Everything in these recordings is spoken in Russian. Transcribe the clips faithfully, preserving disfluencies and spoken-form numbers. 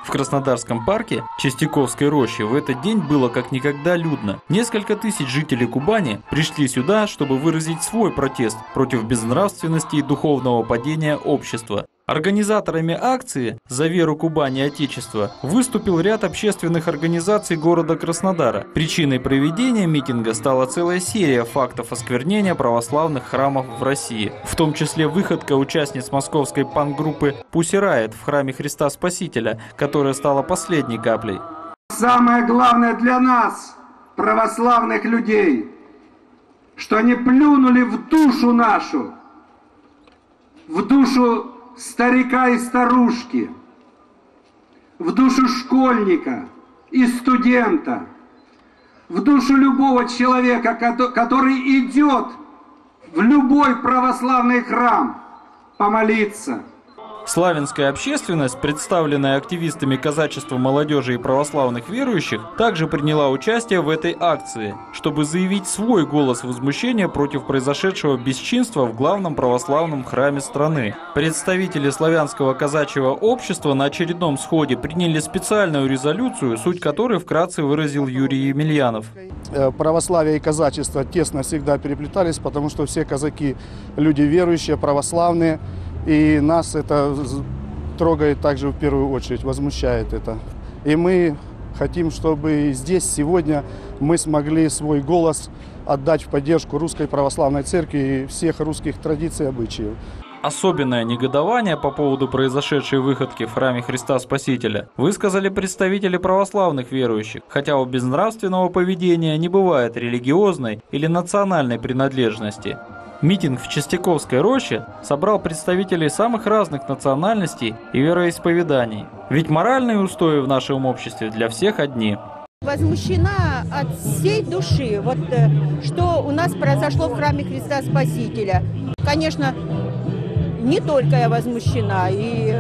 В Краснодарском парке Чистяковской рощи в этот день было как никогда людно. Несколько тысяч жителей Кубани пришли сюда, чтобы выразить свой протест против безнравственности и духовного падения общества. Организаторами акции «За веру Кубани и Отечества» выступил ряд общественных организаций города Краснодара. Причиной проведения митинга стала целая серия фактов осквернения православных храмов в России, в том числе выходка участниц московской панк-группы «Pussy Riot» в храме Христа Спасителя, которая стала последней каплей. Самое главное для нас, православных людей, что они плюнули в душу нашу, в душу старика и старушки, в душу школьника и студента, в душу любого человека, который идет в любой православный храм помолиться. Славянская общественность, представленная активистами казачества, молодежи и православных верующих, также приняла участие в этой акции, чтобы заявить свой голос возмущения против произошедшего бесчинства в главном православном храме страны. Представители славянского казачьего общества на очередном сходе приняли специальную резолюцию, суть которой вкратце выразил Юрий Емельянов. Православие и казачество тесно всегда переплетались, потому что все казаки – люди верующие, православные. И нас это трогает также в первую очередь, возмущает это. И мы хотим, чтобы здесь сегодня мы смогли свой голос отдать в поддержку Русской Православной Церкви и всех русских традиций и обычаев. Особенное негодование по поводу произошедшей выходки в храме Христа Спасителя высказали представители православных верующих, хотя у безнравственного поведения не бывает религиозной или национальной принадлежности. Митинг в Чистяковской роще собрал представителей самых разных национальностей и вероисповеданий. Ведь моральные устои в нашем обществе для всех одни. Возмущена от всей души, вот что у нас произошло в храме Христа Спасителя. Конечно, не только я возмущена, и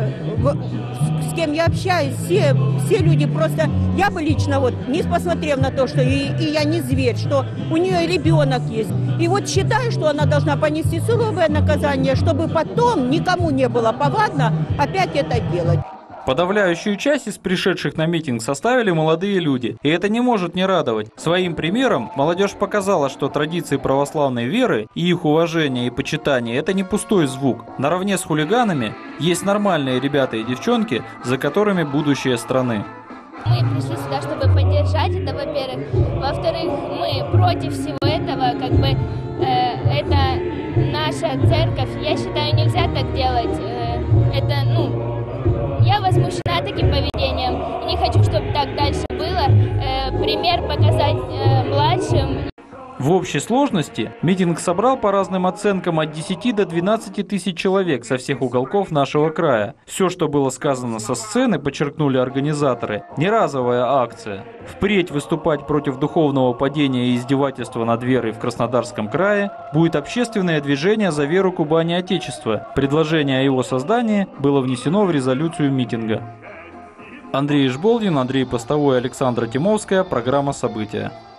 с кем я общаюсь, все, все люди просто... Я бы лично, вот, не посмотрев на то, что и, и я не зверь, что у нее ребенок есть. И вот считаю, что она должна понести суровое наказание, чтобы потом никому не было повадно опять это делать. Подавляющую часть из пришедших на митинг составили молодые люди, и это не может не радовать. Своим примером молодежь показала, что традиции православной веры и их уважение и почитание – это не пустой звук. Наравне с хулиганами есть нормальные ребята и девчонки, за которыми будущее страны. Мы пришли сюда, чтобы поддержать это, во-первых. Во-вторых, мы против всего этого, как бы э, это наша церковь. Я считаю, нельзя так делать. Э, это, ну... Я возмущена таким поведением. Не хочу, чтобы так дальше было. Э, пример показать э, младшим. В общей сложности митинг собрал по разным оценкам от десяти до двенадцати тысяч человек со всех уголков нашего края. Все, что было сказано со сцены, подчеркнули организаторы, не разовая акция. Впредь выступать против духовного падения и издевательства над верой в Краснодарском крае будет общественное движение «За веру Кубани и Отечества». Предложение о его создании было внесено в резолюцию митинга. Андрей Ишболдин, Андрей Постовой, Александра Тимовская. Программа «События».